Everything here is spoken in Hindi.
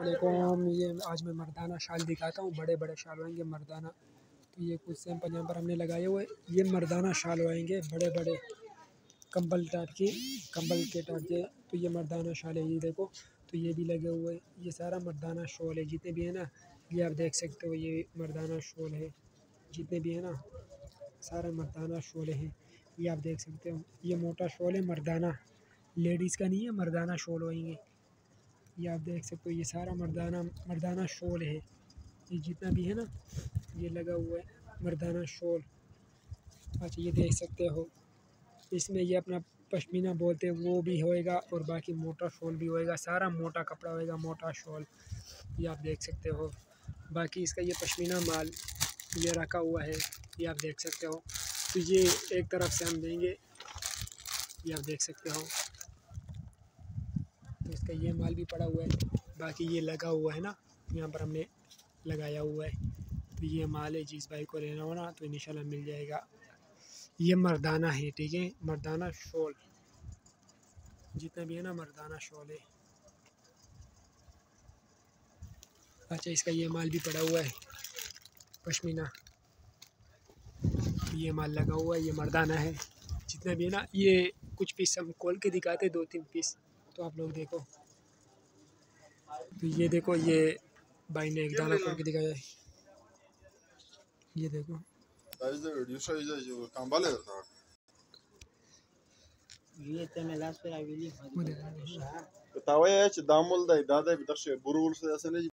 अस्सलामुअलैकुम। ये आज मैं मर्दाना शाल दिखाता हूँ। बड़े बड़े शाल होंगे मर्दाना। तो ये कुछ सैंपल यहाँ पर हमने लगाए हुए। ये मर्दाना शाल होंगे बड़े बड़े कंबल टाइप के, कंबल के टाइप के। तो ये मर्दाना शाल है, ये देखो। तो ये भी लगे हुए, ये सारा मर्दाना शॉल है जितने भी है ना। ये आप देख सकते हो, ये मर्दाना शॉल है जितने भी है ना, सारा मर्दाना शॉल है। ये आप देख सकते हो, ये मोटा शॉल है मर्दाना, लेडीज़ का नहीं है, मर्दाना शॉल होंगे। ये आप देख सकते हो, ये सारा मर्दाना शॉल है। ये जितना भी है ना, ये लगा हुआ है मर्दाना शॉल। अच्छा, ये देख सकते हो, इसमें ये अपना पश्मीना बोलते हैं वो भी होएगा, और बाकी मोटा शॉल भी होएगा। सारा मोटा कपड़ा होएगा, मोटा शॉल। ये आप देख सकते हो। बाकी इसका ये पश्मीना माल ये रखा हुआ है, ये आप देख सकते हो। तो ये एक तरफ से हम देंगे, ये आप देख सकते हो। तो इसका ये माल भी पड़ा हुआ है, बाकी ये लगा हुआ है ना, यहाँ पर हमने लगाया हुआ है। तो ये माल है, जिस भाई को लेना हो ना तो इंशाल्लाह मिल जाएगा। ये मर्दाना है, ठीक है, मर्दाना शॉल जितना भी है ना, मर्दाना शॉल है। अच्छा, इसका ये माल भी पड़ा हुआ है पश्मीना, ये माल लगा हुआ है, ये मर्दाना है जितना भी है ना। ये कुछ पीस हम खोल के दिखाते, 2-3 पीस, तो आप लोग देखो। तो ये देखो, ये भाई ने एक दाना खोल के दिखाया है, ये देखो। Tawaya ya ci damul da idada bi tarshe burul sai